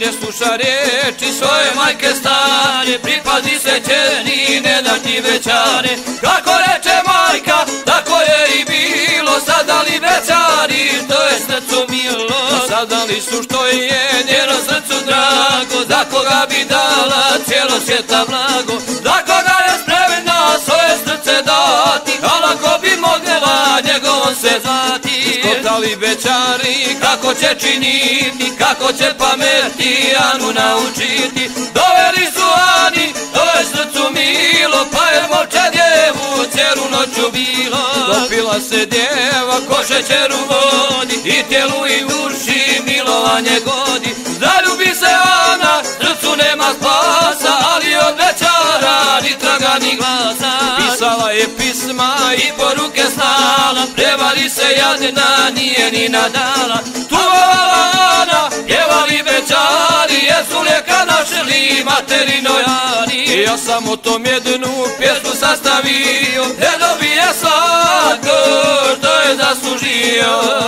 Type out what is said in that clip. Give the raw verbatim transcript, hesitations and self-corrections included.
ne sluša reči svoje majke stare, pripazi se ćeni, ne da ti većare. Kako reče majka, tako je i bilo, sada li većari, to je srcu milo. Sada li su što je njeno srcu drago, za koga bi dala cijelo svijeta blago, za koga je spremna svoje srce dati, ali ako bi mogla njegovom se zvati. Iskoptali bećari kako će činiti, kako će pameti Anu naučiti. Doveli su Ani, to je srcu milo, pa je moće djevu cijelu noću bilo. Dopila se djeva ko šećer u vodi, i tijelu i uši milovanje godi. Zaljubi se Ana, srcu nema spasa, ali od bećara ni traga ni glasa. Pisala je pisma i poruke slala, prevari se jadna, nije ni nadala. Tuvala Ana, pjevali bećari, jesu lijeka našli materinoj Ani. Ja sam o tom jednu pjesmu sastavio, ne dobije svako što je zaslužio.